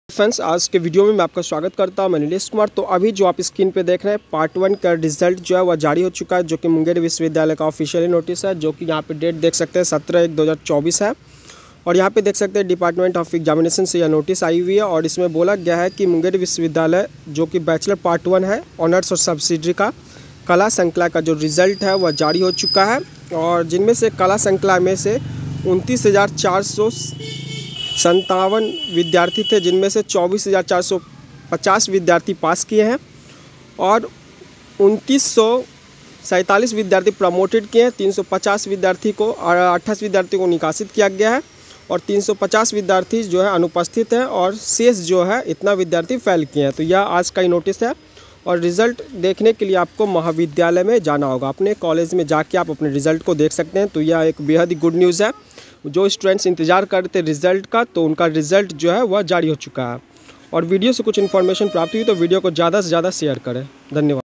Friends, आज के video में मैं आपका स्वागत करता हूं। मैं नीलेश कुमार। तो अभी जो आप स्क्रीन पे देख रहे हैं पार्ट 1 का रिजल्ट जो है वह जारी हो चुका है, जो कि मुंगेर विश्वविद्यालय का ऑफिशियली नोटिस है, जो कि यहाँ पे डेट देख सकते हैं 17/1/2024 है। और यहाँ पे देख सकते हैं डिपार्टमेंट ऑफ एग्जामिनेशन से यह नोटिस आई हुई है और इसमें बोला गया है कि मुंगेर विश्वविद्यालय जो कि बैचलर पार्ट 1 है ऑनर्स और सब्सिडरी का कला श्रृंखला का जो रिज़ल्ट है वह जारी हो चुका है। और जिनमें से कला श्रृंखला में से 29,457 विद्यार्थी थे, जिनमें से 24,450 विद्यार्थी पास किए हैं और 2,947 विद्यार्थी प्रमोटेड किए हैं। 350 विद्यार्थी को और 28 विद्यार्थी को निकासित किया गया है और 350 विद्यार्थी जो है अनुपस्थित हैं और शेष जो है इतना विद्यार्थी फेल किए हैं। तो यह आज का ही नोटिस है और रिज़ल्ट देखने के लिए आपको महाविद्यालय में जाना होगा। अपने कॉलेज में जाके आप अपने रिज़ल्ट को देख सकते हैं। तो यह एक बेहद ही गुड न्यूज़ है। जो स्टूडेंट्स इंतज़ार करते रिज़ल्ट का, तो उनका रिज़ल्ट जो है वह जारी हो चुका है। और वीडियो से कुछ इन्फॉर्मेशन प्राप्त हुई तो वीडियो को ज़्यादा से ज़्यादा शेयर करें। धन्यवाद।